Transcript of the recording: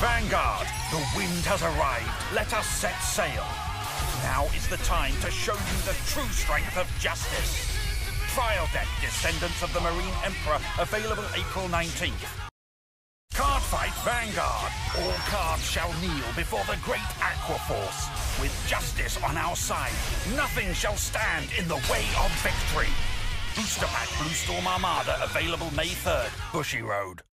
Vanguard, the wind has arrived. Let us set sail. Now is the time to show you the true strength of justice. Trial deck Descendants of the Marine Emperor, available April 19th. Card fight Vanguard. All cards shall kneel before the great Aquaforce. With justice on our side, nothing shall stand in the way of victory. Booster Pack Blue Storm Armada, available May 3rd, Bushiroad.